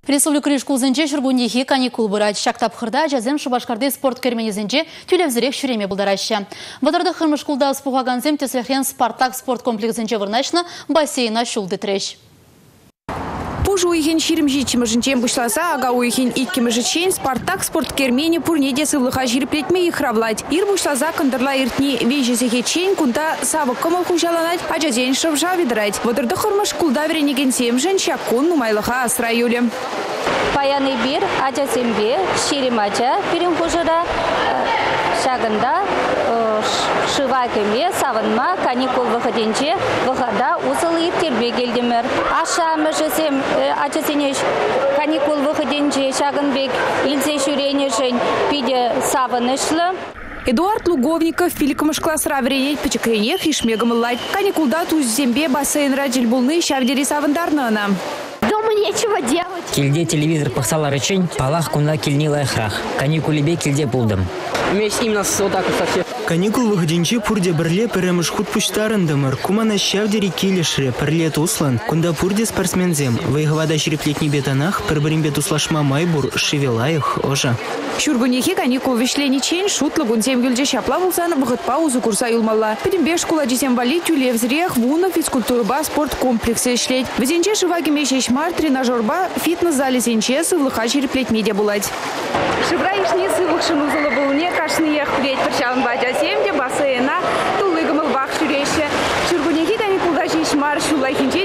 Республика школзынче шургуннехи каникул бұрат. Шактапқырда жазем Шубашкарды спорт керменезінче тюлевзірек шүреме бұлдараща. Вадырды хырмышкулда спуғаганзем теслехрен Спартак спорт комплексінче вырнашны бассейна шулды треш. Пужу уйхен ширимжичим жинчем бушласа, ага уйхен иккимжичен Спартак спорт кермени пурнеде сывлыха жирплетме ихравлать. Ир бушласа кандырла иртни вежесехечен кунта савы кымыл хужаланать, а жазен шывжа видрать. Вадырды хырмышкулда веренеген семжен шакун нумайлыха асра юлем. Паяны бир, ача сембе, ширимача, пирим хужыра, шагында, шывакеме, савынма, каникул выходенче, выхода усылы тербе келдемер. Аша мыжысем, ача сенеш, каникул выходенче, шагынбек, илсе шүренешен, пиде савынышлы. Эдуард Луговников пиликомыш классра веренет печекренех ишмегамыллать. Каникулда тузембе бассейн раджель булны шавдери савындарнына. Дома нечего делать. Кильде телевизор пахсала рычень, палах кунда кильнила эхрах. Каникулебе кильде пулдым. Вместе именно вот так вот совсем. Каникул выходенче пурде бірле піреміш худ пуштарындымыр. Кумана шавдери килешре пірле туслан. Кунда пурде спортсмензем. Вайгавада шереплетни бетанах, пірбірімбе туслашма майбур, шевелаях, ожа. Шургунехи каникул вишленичен шутлы гунсем гюльже шапла булсан выход паузу курса юлмалла. Перембе школа десем вали тюлевзрех вуна физкультурба спорт комплексы шлеть. Везенче шиваги мешешмар тренажерба фитнес-зале зенче сывлыха шереплетни дебулать. Шибра ишни сывлыкшыну зылыбылне кашныех плеть перчалын бача семде бассейна тулыгымыл бах шүреше. Шургунехи каникулда шешмар шулайхинче